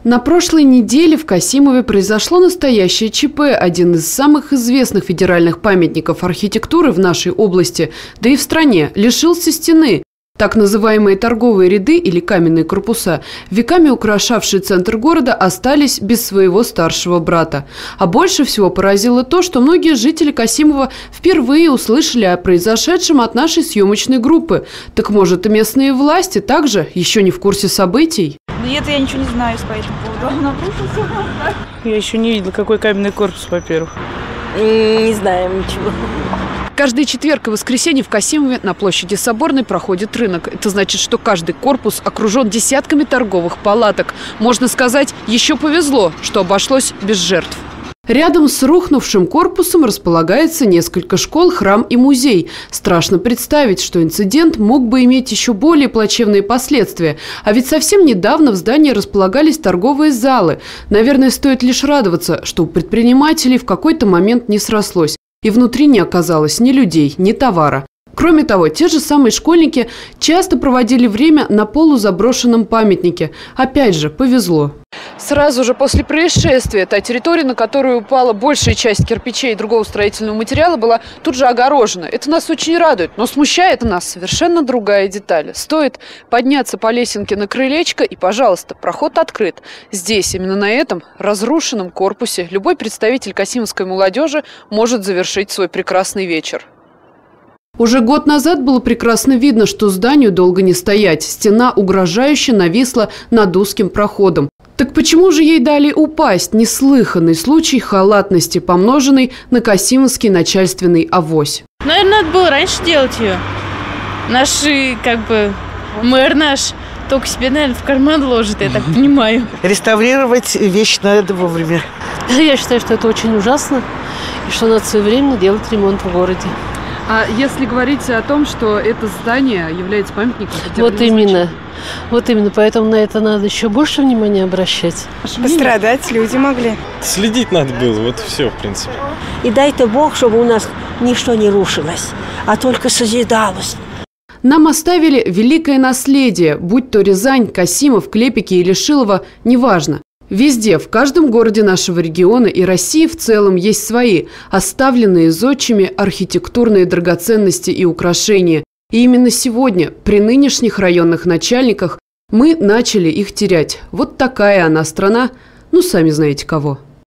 На прошлой неделе в Касимове произошло настоящее ЧП. Один из самых известных федеральных памятников архитектуры в нашей области, да и в стране, лишился стены. Так называемые торговые ряды или каменные корпуса, веками украшавшие центр города, остались без своего старшего брата. А больше всего поразило то, что многие жители Касимова впервые услышали о произошедшем от нашей съемочной группы. Так может, и местные власти также еще не в курсе событий? Нет, я ничего не знаю по этому поводу. Я еще не видела, какой каменный корпус, во-первых. Не знаем ничего. Каждый четверг и воскресенье в Касимове на площади Соборной проходит рынок. Это значит, что каждый корпус окружен десятками торговых палаток. Можно сказать, еще повезло, что обошлось без жертв. Рядом с рухнувшим корпусом располагается несколько школ, храм и музей. Страшно представить, что инцидент мог бы иметь еще более плачевные последствия. А ведь совсем недавно в здании располагались торговые залы. Наверное, стоит лишь радоваться, что у предпринимателей в какой-то момент не срослось. И внутри не оказалось ни людей, ни товара. Кроме того, те же самые школьники часто проводили время на полузаброшенном памятнике. Опять же, повезло. Сразу же после происшествия та территория, на которую упала большая часть кирпичей и другого строительного материала, была тут же огорожена. Это нас очень радует, но смущает нас совершенно другая деталь. Стоит подняться по лесенке на крылечко, и, пожалуйста, проход открыт. Здесь, именно на этом разрушенном корпусе, любой представитель касимовской молодежи может завершить свой прекрасный вечер. Уже год назад было прекрасно видно, что зданию долго не стоять. Стена угрожающе нависла над узким проходом. Так почему же ей дали упасть? Неслыханный случай халатности, помноженный на касимовский начальственный авось. Наверное, надо было раньше делать ее. Наш, мэр наш только себе, наверное, в карман ложит, я так понимаю. Реставрировать вещь надо вовремя. Я считаю, что это очень ужасно, и что надо своевременно делать ремонт в городе. А если говорить о том, что это здание является памятником? Вот именно. Вот именно. Поэтому на это надо еще больше внимания обращать. Пострадать люди могли. Следить надо было, вот и все, в принципе. И дай-то Бог, чтобы у нас ничто не рушилось, а только созидалось. Нам оставили великое наследие, будь то Рязань, Касимов, Клепики или Шилово, неважно. Везде, в каждом городе нашего региона и России в целом есть свои, оставленные зодчими архитектурные драгоценности и украшения. И именно сегодня, при нынешних районных начальниках, мы начали их терять. Вот такая она страна, ну сами знаете кого.